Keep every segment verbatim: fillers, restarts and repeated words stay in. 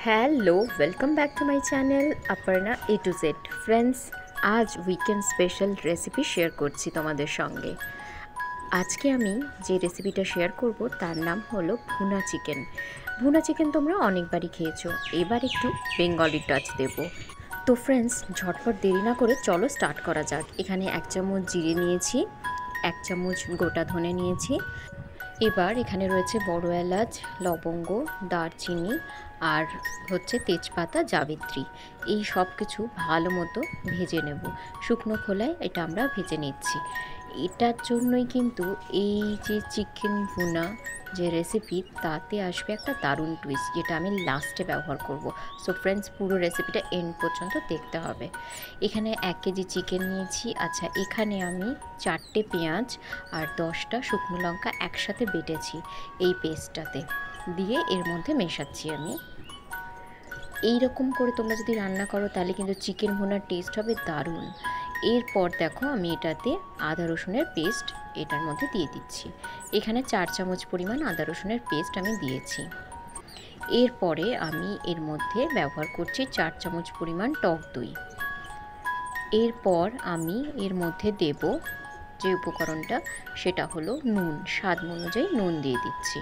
Hello, welcome back to my channel Aparna A to Z. Friends, আজ weekend special recipe share করছি তোমাদের সঙ্গে। আজকে আমি যে রেসিপিটা শেয়ার করব তার নাম হলো ভুনা চিকেন। ভুনা চিকেন তোমরা অনেকবারই খেয়েছো, এবার একটু বেঙ্গলি টাচ দেব। তো ফ্রেন্ডস, ঝটপট দেরি না করে চলো স্টার্ট করা যাক। এখানে এক চামচ জিরে নিয়েছি, এক চামচ গোটা ধনে নিয়েছি। এবার এখানে রয়েছে বড় এলাচ, লবঙ্গ, দারচিনি আর হচ্ছে তেজপাতা, জাবিত্রী। এই সব কিছু ভালো মতো ভেজে নেব। শুকনো খোলায় এটা আমরা ভেজে নিচ্ছি। এটার জন্যই কিন্তু এই যে চিকেন ভুনা যে রেসিপি, তাতে আসবে একটা দারুণ টুইস্ট, যেটা আমি লাস্টে ব্যবহার করব। সো ফ্রেন্ডস, পুরো রেসিপিটা এন্ড পর্যন্ত দেখতে হবে। এখানে এক কেজি চিকেন নিয়েছি। আচ্ছা, এখানে আমি চারটে পেঁয়াজ আর দশটা শুকনো লঙ্কা একসাথে বেটেছি এই পেস্টটাতে দিয়ে এর মধ্যে মেশাচ্ছি আমি। এই রকম করে তোমরা যদি রান্না করো তাহলে কিন্তু চিকেন ভুনার টেস্ট হবে দারুণ। এরপর দেখো আমি এটাতে আদা রসুনের পেস্ট এটার মধ্যে দিয়ে দিচ্ছি। এখানে চার চামচ পরিমাণ আদা রসুনের পেস্ট আমি দিয়েছি। এরপরে আমি এর মধ্যে ব্যবহার করছি চার চামচ পরিমাণ টক দই। এরপর আমি এর মধ্যে দেব যে উপকরণটা, সেটা হলো নুন। স্বাদ অনুযায়ী নুন দিয়ে দিচ্ছি।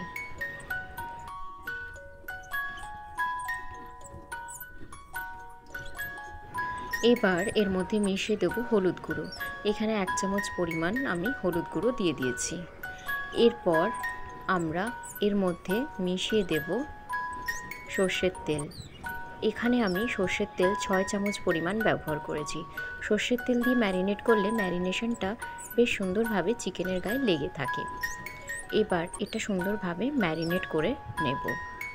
এবার এর মধ্যে মিশিয়ে দেবো হলুদ গুঁড়ো। এখানে এক চামচ পরিমাণ আমি হলুদ গুঁড়ো দিয়ে দিয়েছি। এরপর আমরা এর মধ্যে মিশিয়ে দেব সর্ষের তেল। এখানে আমি সর্ষের তেল ছয় চামচ পরিমাণ ব্যবহার করেছি। সর্ষের তেল দিয়ে ম্যারিনেট করলে ম্যারিনেশনটা বেশ সুন্দরভাবে চিকেনের গায়ে লেগে থাকে। এবার এটা সুন্দরভাবে ম্যারিনেট করে নেব।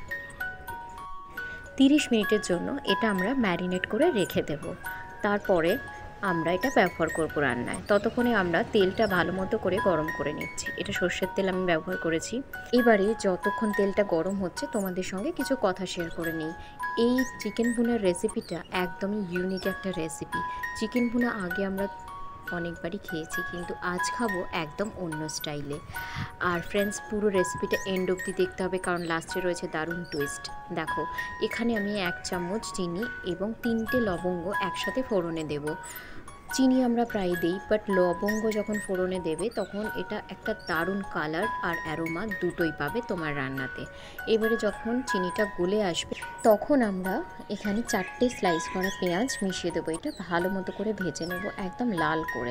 তিরিশ মিনিটের জন্য এটা আমরা ম্যারিনেট করে রেখে দেব। তারপরে আমরা এটা ব্যবহার করব রান্নায়। ততক্ষণে আমরা তেলটা ভালো মতো করে গরম করে নিচ্ছি। এটা সর্ষের তেল আমি ব্যবহার করেছি। এবারে যতক্ষণ তেলটা গরম হচ্ছে তোমাদের সঙ্গে কিছু কথা শেয়ার করে নিই। এই চিকেন ভুনার রেসিপিটা একদমই ইউনিক একটা রেসিপি। চিকেন ভুনা আগে আমরা অনেকবারই খেয়েছি, কিন্তু আজ খাবো একদম অন্য স্টাইলে। আর ফ্রেন্ডস, পুরো রেসিপিটা এন্ড অবধি দেখতে হবে, কারণ লাস্টে রয়েছে দারুণ টুইস্ট। দেখো, এখানে আমি এক চামচ চিনি এবং তিনটে লবঙ্গ একসাথে ফোড়নে দেব। চিনি আমরা প্রায় দিই, বাট লবঙ্গ যখন ফোড়নে দেবে তখন এটা একটা দারুণ কালার আর অ্যারোমা দুটোই পাবে তোমার রান্নাতে। এবারে যখন চিনিটা গলে আসবে তখন আমরা এখানে চারটে স্লাইস করা পেঁয়াজ মিশিয়ে দেবো। এটা ভালো মতো করে ভেজে নেব একদম লাল করে।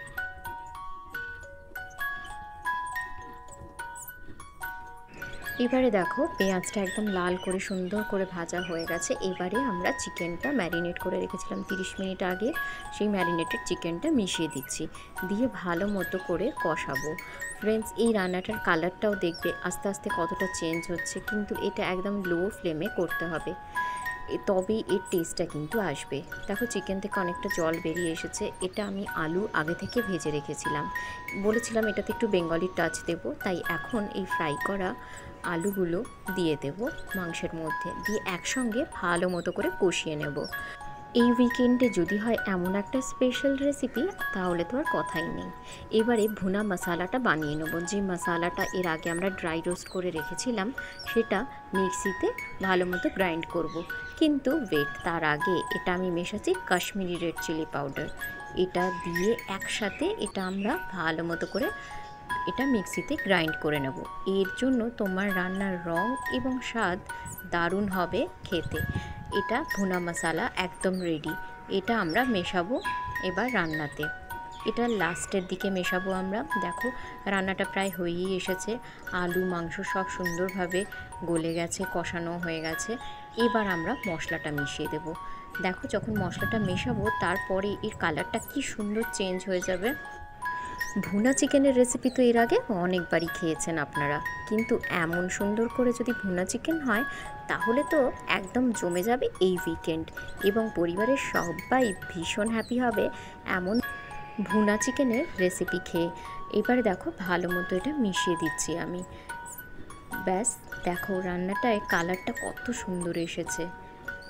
এবারে দেখো, পেঁয়াজটা একদম লাল করে সুন্দর করে ভাজা হয়ে গেছে। এবারে আমরা চিকেনটা ম্যারিনেট করে রেখেছিলাম তিরিশ মিনিট আগে, সেই ম্যারিনেটেড চিকেনটা মিশিয়ে দিচ্ছি, দিয়ে ভালো মতো করে কষাবো। ফ্রেন্ডস, এই রান্নাটার কালারটাও দেখবে আস্তে আস্তে কতটা চেঞ্জ হচ্ছে, কিন্তু এটা একদম লো ফ্লেমে করতে হবে, তবেই এর টেস্টটা কিন্তু আসবে। দেখো, চিকেন থেকে অনেকটা জল বেরিয়ে এসেছে। এটা আমি আলু আগে থেকে ভেজে রেখেছিলাম, বলেছিলাম এটাতে একটু বেঙ্গলি টাচ দেব, তাই এখন এই ফ্রাই করা আলুগুলো দিয়ে দেব মাংসের মধ্যে, দিয়ে একসঙ্গে ভালো মতো করে কষিয়ে নেব। এই উইকেন্ডে যদি হয় এমন একটা স্পেশাল রেসিপি, তাহলে তো আর কথাই নেই। এবারে ভুনা মশালাটা বানিয়ে নেব। যে মশালাটা এর আগে আমরা ড্রাই রোস্ট করে রেখেছিলাম, সেটা মিক্সিতে ভালো মতো গ্রাইন্ড করব। কিন্তু ওয়েট, তার আগে এটা আমি মেশাচ্ছি কাশ্মীরি রেড চিলি পাউডার। এটা দিয়ে একসাথে এটা আমরা ভালো মতো করে এটা মিক্সিতে গ্রাইন্ড করে নেব। এর জন্য তোমার রান্নার রং এবং স্বাদ দারুণ হবে খেতে। এটা ভুনা মশালা একদম রেডি। এটা আমরা মেশাবো এবার রান্নাতে। এটা লাস্টের দিকে মেশাবো আমরা। দেখো, রান্নাটা প্রায় হয়েই এসেছে। আলু মাংস সব সুন্দরভাবে গলে গেছে, কষানো হয়ে গেছে। এবার আমরা মশলাটা মিশিয়ে দেব। দেখো, যখন মশলাটা মেশাবো তারপরে এর কালারটা কি সুন্দর চেঞ্জ হয়ে যাবে। ভুনা চিকেনের রেসিপি তো এর আগে অনেকবারই খেয়েছেন আপনারা, কিন্তু এমন সুন্দর করে যদি ভুনা চিকেন হয় তাহলে তো একদম জমে যাবে এই উইকেন্ড, এবং পরিবারের সবাই ভীষণ হ্যাপি হবে এমন ভুনা চিকেনের রেসিপি খেয়ে। এবারে দেখো, ভালো মতো এটা মিশিয়ে দিচ্ছি আমি। ব্যাস, দেখো রান্নাটায় কালারটা কত সুন্দর এসেছে।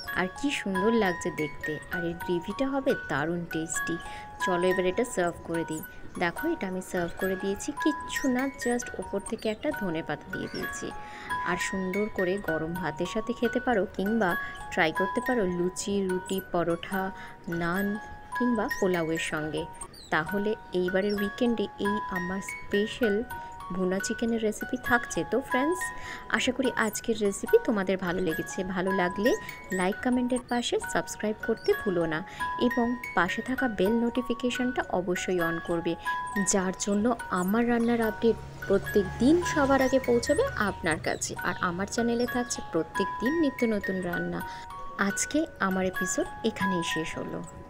আর কি সুন্দর লাগছে দেখতে, আর এর গ্রেভিটা হবে দারুণ টেস্টি। চলো এবার এটা সার্ভ করে দিই। দেখো এটা আমি সার্ভ করে দিয়েছি, কিচ্ছু না, জাস্ট ওপর থেকে একটা ধনে পাতা দিয়ে দিয়েছি। আর সুন্দর করে গরম ভাতের সাথে খেতে পারো, কিংবা ট্রাই করতে পারো লুচি, রুটি, পরোটা, নান কিংবা পোলাওয়ের সঙ্গে। তাহলে এইবারের উইকেন্ডে এই আমার স্পেশাল ভুনা চিকেনের রেসিপি থাকছে। তো ফ্রেন্ডস, আশা করি আজকের রেসিপি তোমাদের ভালো লেগেছে। ভালো লাগলে লাইক কমেন্টের পাশে সাবস্ক্রাইব করতে ভুলো না, এবং পাশে থাকা বেল নোটিফিকেশানটা অবশ্যই অন করবে, যার জন্য আমার রান্নার আপডেট প্রত্যেক দিন সবার আগে পৌঁছাবে আপনার কাছে। আর আমার চ্যানেলে থাকছে প্রত্যেক দিন নিত্য নতুন রান্না। আজকে আমার এপিসোড এখানেই শেষ হলো।